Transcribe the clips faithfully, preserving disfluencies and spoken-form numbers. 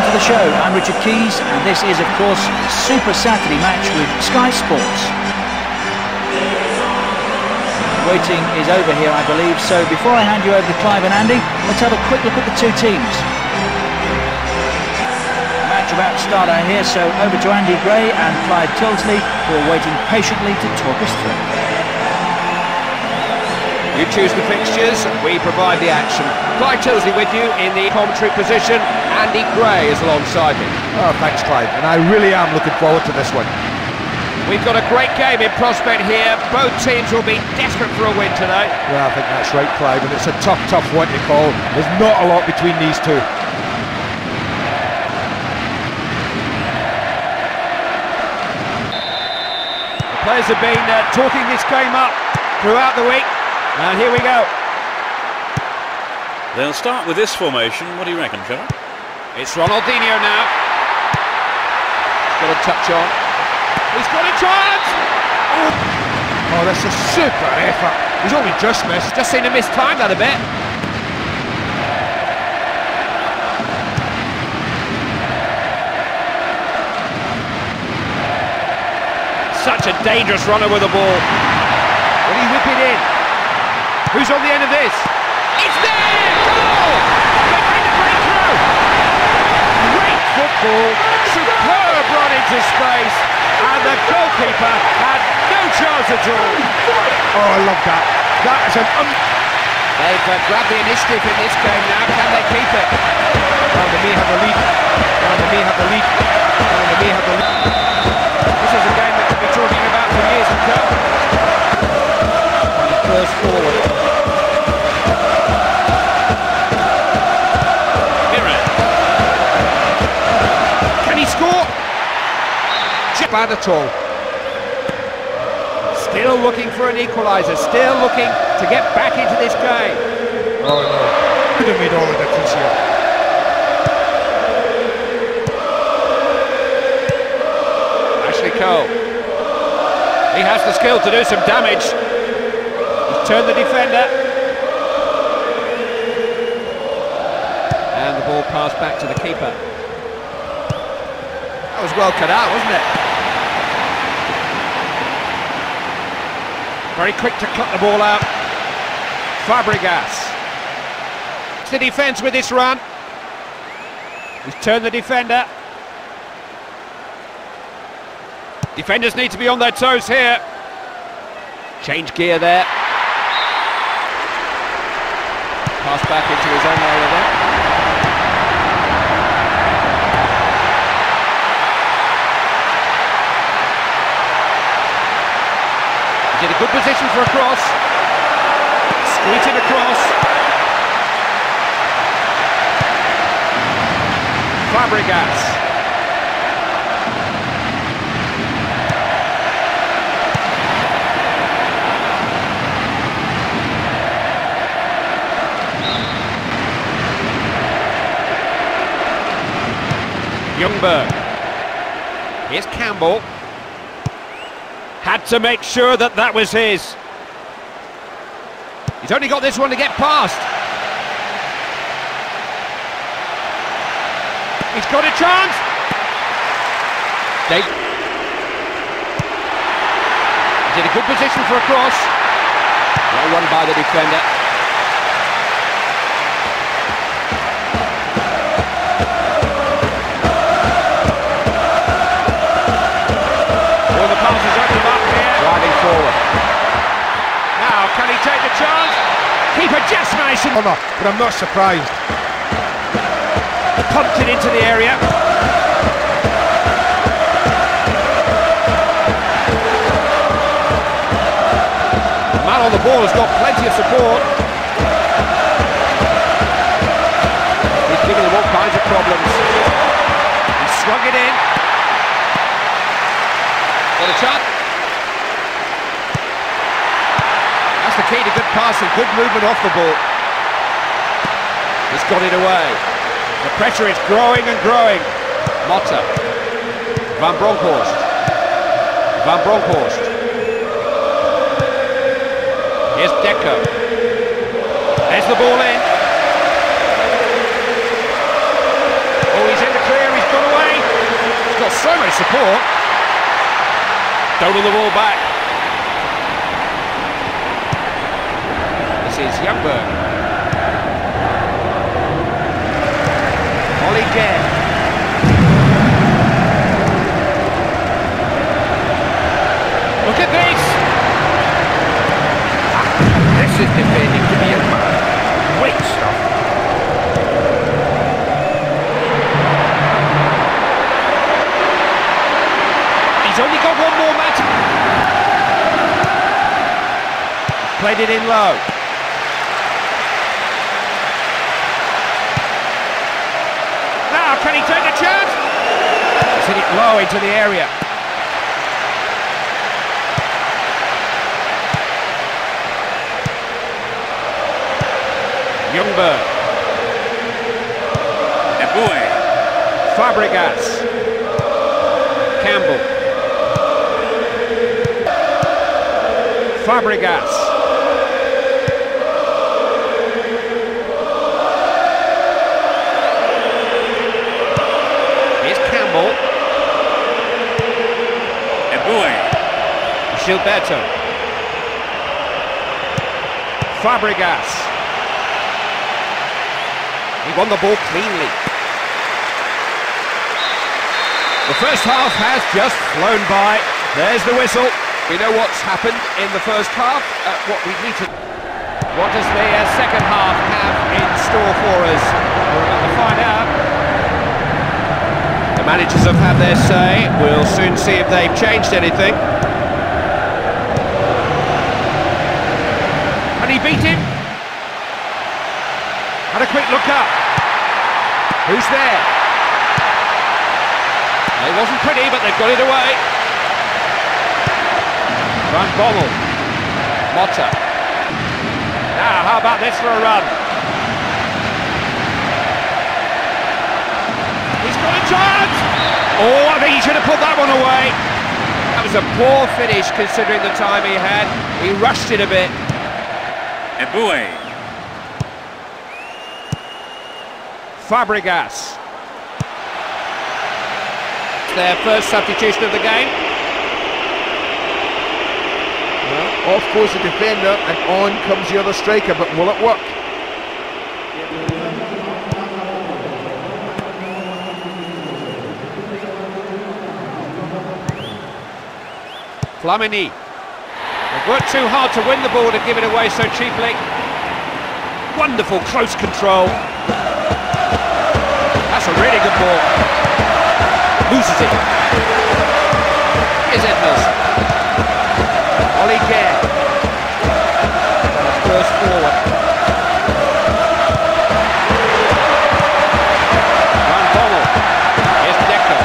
to the show. I'm Richard Keys, and this is, of course, Super Saturday Match with Sky Sports. Waiting is over here, I believe, so before I hand you over to Clive and Andy, let's have a quick look at the two teams. Match about to start out here, so over to Andy Gray and Clive Tilsley, who are waiting patiently to talk us through. You choose the fixtures, we provide the action. Clive Tilsley with you in the commentary position. Andy Gray is alongside me. Oh, thanks, Clive, and I really am looking forward to this one. We've got a great game in prospect here. Both teams will be desperate for a win tonight. Yeah, I think that's right, Clive, and it's a tough, tough one to call. There's not a lot between these two. The players have been uh, talking this game up throughout the week. And here we go. They'll start with this formation. What do you reckon, Trevor? It's Ronaldinho now. He's got a touch on. He's got a chance! Oh, that's a super effort. He's only just missed. Just seemed to miss time that a bit. Such a dangerous runner with the ball. Will he whip it in? Who's on the end of this? It's there! Goal! Behind the breakthrough! Great football, superb run into space, and the goalkeeper had no chance at all. Oh, I love that. That is an un... They've uh, grabbed the initiative in this game now. Can they keep it? Well, the me have the lead. Well, the me have the lead. Well, the me have the lead. This is a game that we'll be talking about for years to come. First forward. Can he score? Not bad at all. Still looking for an equaliser. Still looking to get back into this game. Oh no. Could have made all the difference here. Ashley Cole. He has the skill to do some damage. Turn the defender. And the ball passed back to the keeper. That was well cut out, wasn't it? Very quick to cut the ball out. Fabregas. It's the defence with this run. He's turned the defender. Defenders need to be on their toes here. Change gear there. Pass back into his own area there. He's in a good position for a cross. Squeezing across. Fabregas. Ljungberg. Here's Campbell. Had to make sure that that was his. He's only got this one to get past. He's got a chance. Dave. He's in a good position for a cross. Well run by the defender. Forward. Now, can he take the chance? Keeper just managed to... Oh no, but I'm not surprised. Pumped it into the area. The man on the ball has got plenty of support. He's giving them all kinds of problems. He swung it in. Got a chance. The key to good passing, good movement off the ball. He's got it away. The pressure is growing and growing. Motta. Van Bronckhorst. Van Bronckhorst. Here's Deco. There's the ball in. Oh, he's in the clear. his support. Stolen the ball back. This is Youngberg. Ollie Gare. Look at this! This is defending to be a man. Great stuff. He's only got one more match. Played it in low. Now, can he take a chance? He's hit it low into the area. Youngberg. Eboué. Fabregas. Campbell. Fabregas. Here's Campbell. Eboué. Gilberto. Fabregas. He won the ball cleanly. The first half has just flown by. There's the whistle. We know what's happened in the first half. Uh, what we need to... What does the uh, second half have in store for us? We're about to find out. The managers have had their say. We'll soon see if they've changed anything. Can he beat him? Had a quick look up. Who's there? It wasn't pretty, but they've got it away. Van Bommel. Motta. Now, how about this for a run? He's got a chance! Oh, I think he should have put that one away. That was a poor finish considering the time he had. He rushed it a bit. Eboué. Fabregas. Their first substitution of the game. Well, off goes the defender and on comes the other striker, but will it work? Flamini. They've worked too hard to win the ball to give it away so cheaply. Wonderful close control. That's a really good ball. Loses it. Here's Edmers. Ollie Gare. Burst forward. Van Bommel. Here's Deco.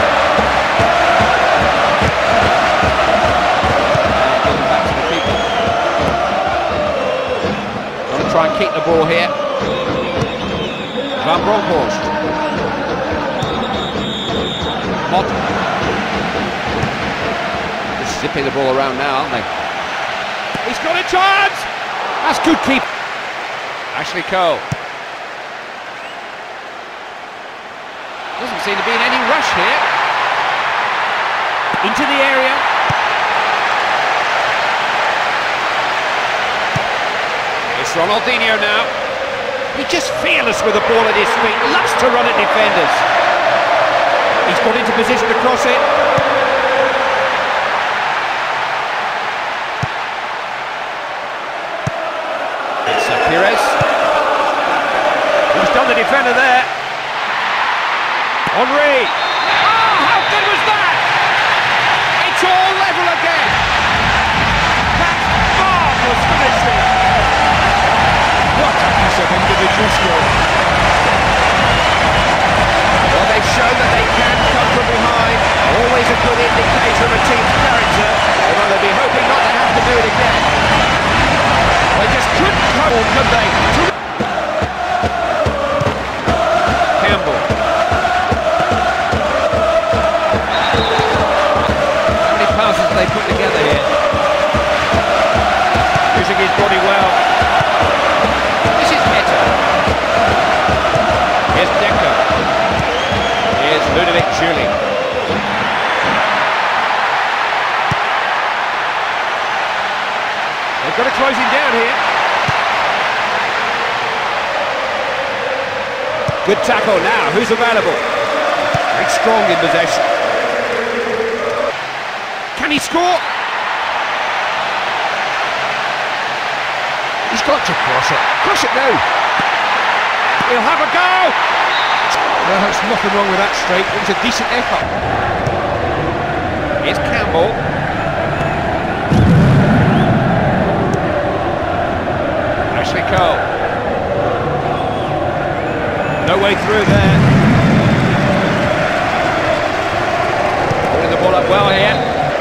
Now giving back to the people. Going to try and keep the ball here. Van Bronckhorst. Motta. Just zipping the ball around now, aren't they? He's got a chance! That's good keep. Ashley Cole. Doesn't seem to be in any rush here. Into the area. It's Ronaldinho now. He's just fearless with the ball at his feet. Loves to run at defenders. He's got into position to cross it. It's uh, Pires. Who's done the defender there? Henry. Oh, how good was that? It's all level again. That's marvellous finishing. What a piece of individual skill. Well, they've shown that they can come from behind. Always a good indicator of a team's character. Although they'll be hoping not to have to do it again. They just couldn't come, could they? Campbell. How many passes have they put together here? Using his body well. This is Etta. Here's Deco. Here's Ludovic Julie. throws him down here. Good tackle now. Who's available? Very strong in possession. Can he score? He's got to cross it. Cross it now. He'll have a go. Well, there's nothing wrong with that strike. It was a decent effort. Here's Campbell. Ashley Cole. No way through there. Putting the ball up well here.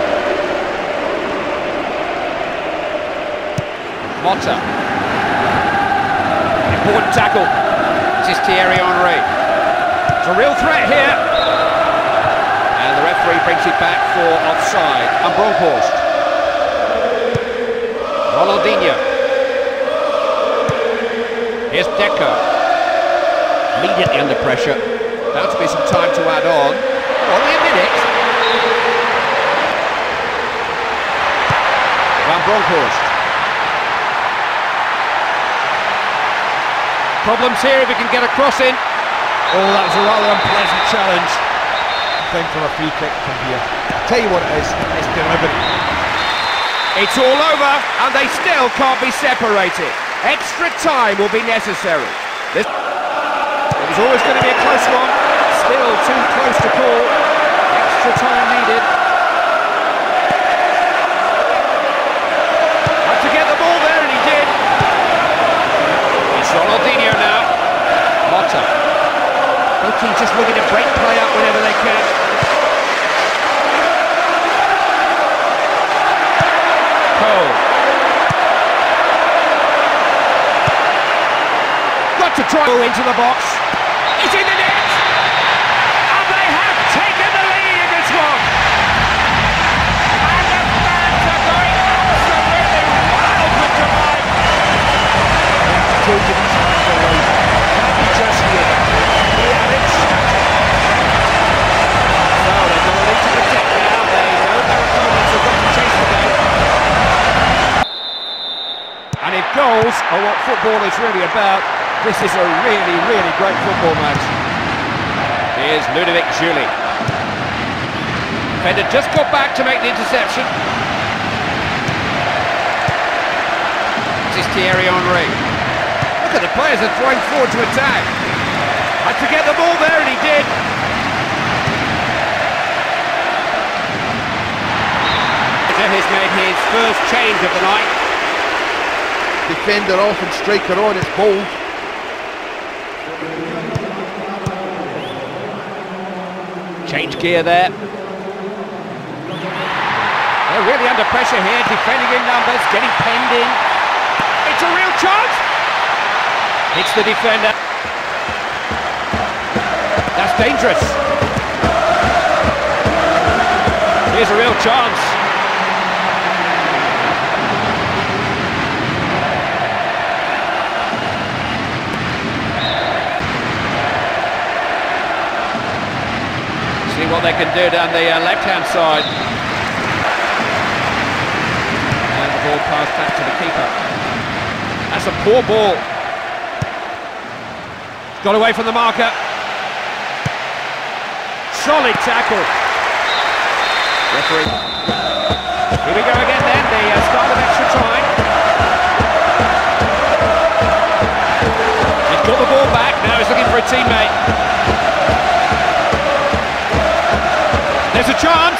Motta. Important tackle. This is Thierry Henry. It's a real threat here. And the referee brings it back for offside. And Bronkhorst. Ronaldinho. Here's Deco. Immediately under pressure. Bound to be some time to add on. Only a minute. Van Bronckhorst. Problems here if he can get a cross in. Oh, that was a rather unpleasant challenge. Thing from a free kick from here. I'll tell you what it is, it's delivery. It's all over, and they still can't be separated. Extra time will be necessary. This it was always going to be a close one. Still too close to call. Extra time needed. Had to get the ball there, and he did. It's Ronaldinho now. Motta. Both teams just looking to break play up whenever they can. Cole. Got to try into the box. It's in the net! And they have taken the lead in this one! And the fans are going absolutely wild with delight! Told you these fans are right. Can't be just here. They are ecstatic. So they've got a lead to protect now. They know their opponents have got to chase the game. And if goals are what football is really about, this is a really, really great football match. Here's Ludovic Giuly. Defender just got back to make the interception. This is Thierry Henry. Look at the players are throwing forward to attack. Had to get the ball there, and he did. He's made his first change of the night. Defender off and striker on, it's bold. Change gear there. They're really under pressure here, defending in numbers, getting penned in. It's a real chance. Hits the defender. That's dangerous. Here's a real chance. See what they can do down the uh, left-hand side. And the ball passed back to the keeper. That's a poor ball. Got away from the marker. Solid tackle. Referee. Here we go again then, the uh, start of extra time. He's got the ball back, now he's looking for a teammate. There's a chance.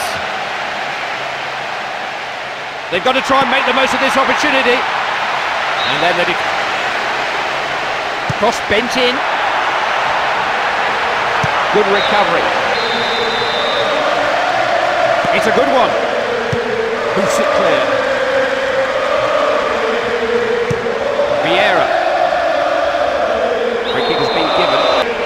They've got to try and make the most of this opportunity. And then they cross bent in. Good recovery. It's a good one. Boots it clear. Vieira. Free kick has been given.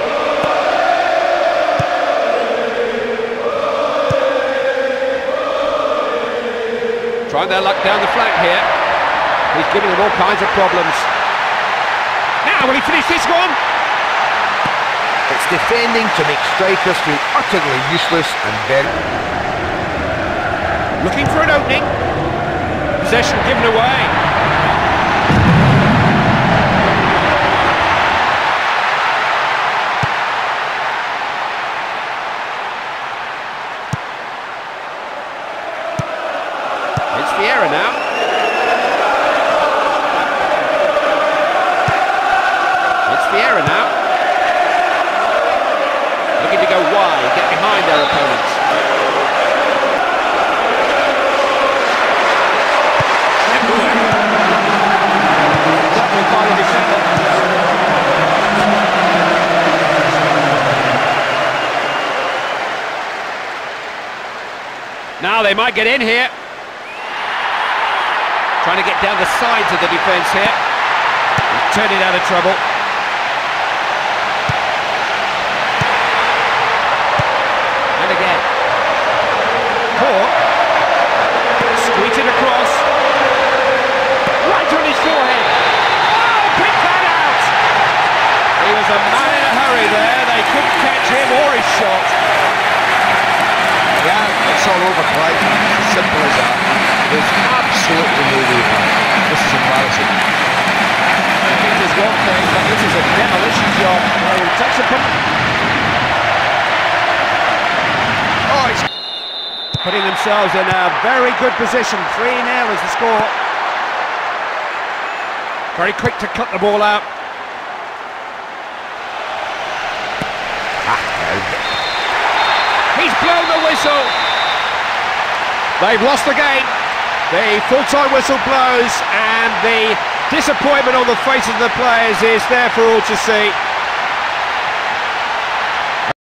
Trying their luck down the flank here. He's giving them all kinds of problems. Now, will he finish this one? It's defending to make strikers feel utterly useless and very... Looking for an opening. Possession given away. Vieira now. It's Vieira now. Looking to go wide, get behind their opponents. Tackled by the defender. Now they might get in here. Trying to get down the sides of the defence here. He's turned it out of trouble. And again. Poor. Squeezing across. Right on his forehead. Oh, pick that out! He was a man in a hurry there. They couldn't catch him or his shot. Yeah, it's all over, Clyde. Simple as that. There's absolutely no way back. This is embarrassing. It is one thing, but this is a demolition job. They will take some punch. Oh, it's Putting themselves in a very good position. three nil is the score. Very quick to cut the ball out. He's blown the whistle. They've lost the game. The full-time whistle blows and the disappointment on the faces of the players is there for all to see.